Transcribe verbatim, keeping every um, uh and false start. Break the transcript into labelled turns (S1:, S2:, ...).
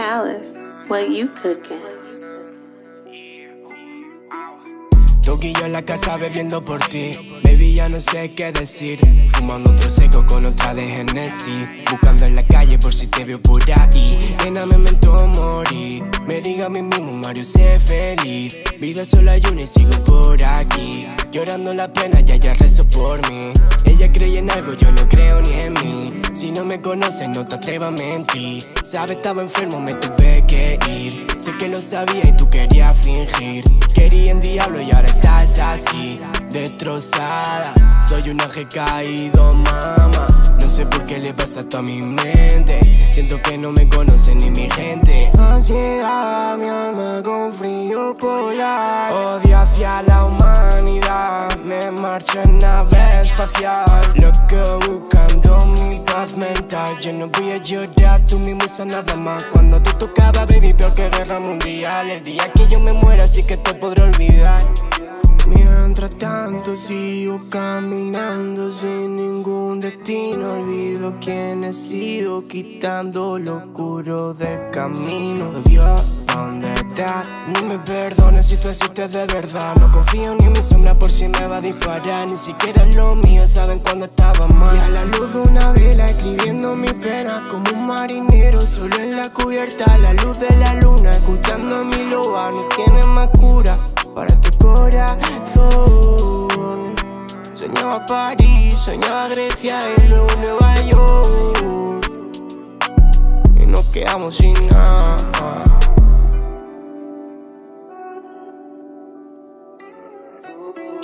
S1: Palace, what you cooking?
S2: Toquillo en la casa bebiendo por ti. Baby, ya no sé qué decir. Fumando otro seco con otra de Genesis. Buscando en la calle por si te veo por ahí. Nena, me mentó morir. Me diga a mí mismo, Mario, sé feliz. Vida solo hay una y sigo por aquí. Llorando la pena, ya ya rezo por mí. Ella cree en algo, yo no creo ni en mí. Si no me conoces, no te atrevas a mentir. Sabes, estaba enfermo, me tuve que ir. Sé que lo sabía y tú querías fingir. Quería en diablo y ahora estás así, destrozada. Soy un ángel caído, mamá. No sé por qué le pasa a mi mente. Siento que no me conoce ni mi gente. Ansiedad, mi alma con frío polar. Odio hacia la humanidad. Me marcho en nave espacial. Loco buscando mi paz mental. Yo no voy a llorar, tú mi musa nada más. Cuando te tocaba, baby, peor que guerra mundial. El día que yo me muera, así que te podré olvidar. Mientras tanto sigo caminando sin ningún destino. Olvido quién he sido, quitando lo oscuro del camino. Oh Dios, ¿dónde estás? Ni me perdones si tú existes de verdad. No confío ni en mi sombra por si me va a disparar. Ni siquiera los míos saben cuando estaba mal. Y a la luz de una vela escribiendo mi pena, como un marinero solo en la cubierta. A la luz de la luna escuchando mi loba. No tiene más cura para tu corazón. Soñaba París, soñaba Grecia y luego Nueva York. Y nos quedamos sin nada.